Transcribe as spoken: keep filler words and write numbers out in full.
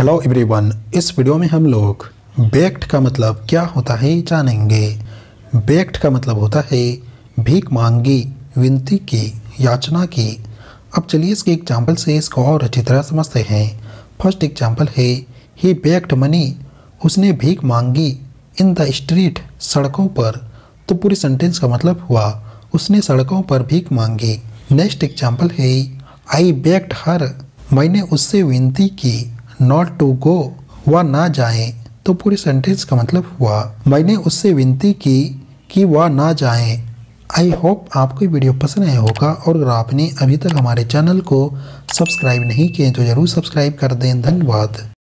Hello everyone, इस video में हम लोग बेग्ड का मतलब क्या होता है जानेंगे। बेग्ड का मतलब होता है भीख मांगी, विनती की, याचना की। अब चलिए इसके एग्जाम्पल से इसको और अच्छी तरह समझते हैं। फर्स्ट एग्जाम्पल है ही बेग्ड मनी, उसने भीख मांगी इन द स्ट्रीट, सड़कों पर। तो पूरी सेंटेंस का मतलब हुआ उसने सड़कों पर भीख मांगी। नेक्स्ट एग्जाम्पल है आई बेग्ड हर, मैंने उससे विनती की नॉट टू गो, वह ना जाए। तो पूरी सेंटेंस का मतलब हुआ मैंने उससे विनती की कि वह ना जाए। आई होप आपको ये वीडियो पसंद आया होगा, और अगर आपने अभी तक हमारे चैनल को सब्सक्राइब नहीं किए तो ज़रूर सब्सक्राइब कर दें। धन्यवाद।